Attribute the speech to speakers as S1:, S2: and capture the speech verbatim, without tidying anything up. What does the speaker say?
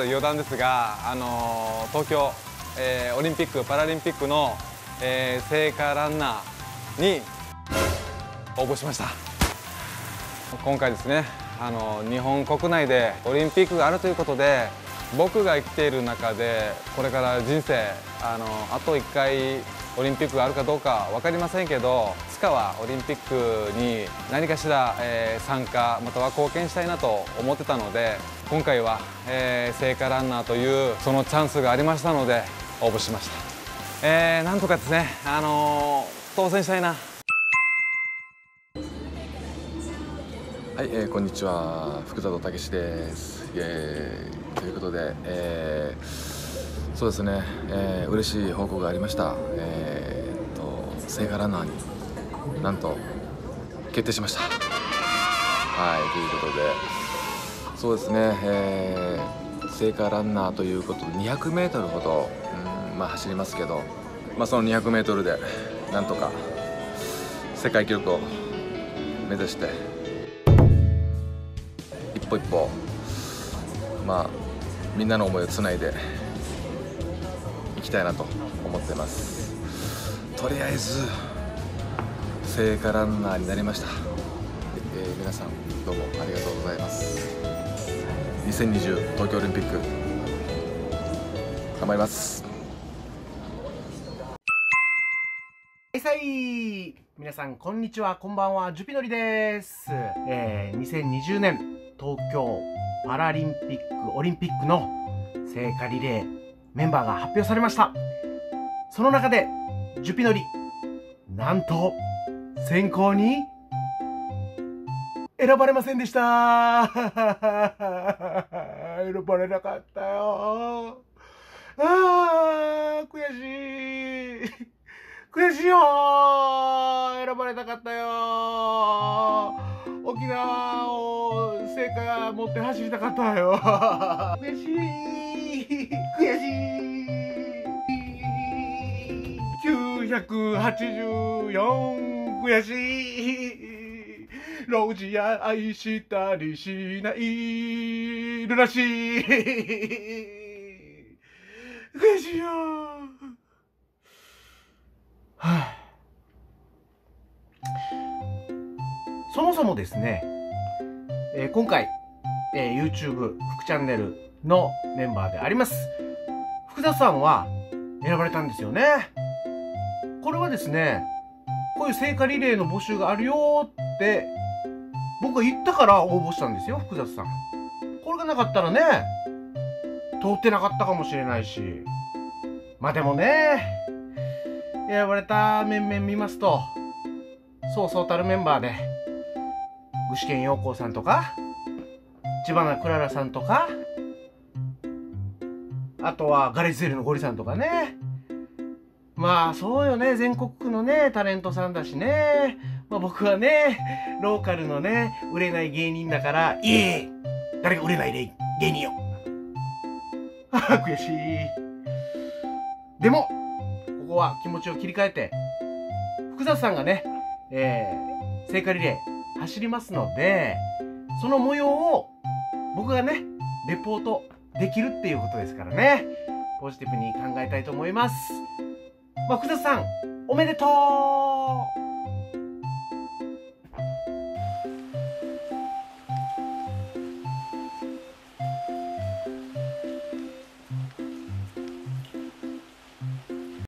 S1: 余談ですが、あの東京、えー、オリンピック・パラリンピックの、えー、聖火ランナーに応募しました。今回ですね、あの日本国内でオリンピックがあるということで、僕が生きている中でこれから人生あのあといっかいオリンピックがあるかどうか分かりませんけど、いつかはオリンピックに何かしら、えー、参加または貢献したいなと思ってたので、今回は、えー、聖火ランナーというそのチャンスがありましたので応募しました。えー、なんとかですね、あのー、当選したいな。
S2: はい、えー、こんにちは、福里武史です。えー、ということで、えー、そうですね、えー、嬉しい報告がありました。えー、っと聖火ランナーになんと決定しました。はい、ということで、そうですね、えー、聖火ランナーということでにひゃくメートルほど、うん、まあ、走りますけど、まあ、そのにひゃくメートルでなんとか世界記録を目指して一歩一歩、まあ、みんなの思いをつないでいきたいなと思ってます。とりあえず聖火ランナーになりました。えー、皆さんどうもありがとうございます。にせんにじゅう東京オリンピック頑張ります。
S3: はいさい、皆さんこんにちは、こんばんは、ジュピノリです。えー、にせんにじゅうねん東京パラリンピックオリンピックの聖火リレーメンバーが発表されました。その中でジュピノリなんと選考に選ばれませんでした。選ばれなかったよ。あー、悔しい。悔しいよー。選ばれなかったよー。沖縄を聖火持って走りたかったよ。悔しい。悔しい。きゅうひゃくはちじゅうよん、悔しい。老人や愛したりしないるらしい。悔しいよ。はあ、そもそもですね、えー、今回、えー、YouTube 副チャンネルのメンバーであります福田さんは選ばれたんですよね。これはですね、こういう聖火リレーの募集があるよって僕が言ったから応募したんですよ、福田さん。これがなかったらね、通ってなかったかもしれないし、まあでもね、選ばれた面々見ますと、そうそうたるメンバーで具志堅用高さんとか知花クララさんとか、あとはガレージセールのゴリさんとかね、まあそうよね、全国区のねタレントさんだしね。まあ僕はねローカルのね売れない芸人だから、いえ誰が売れないで芸人よ。悔しい。でもここは気持ちを切り替えて、福里さんがね、えー、聖火リレー走りますので、その模様を僕がねレポートできるっていうことですからね、ポジティブに考えたいと思います。まあ、福里さんおめでとう。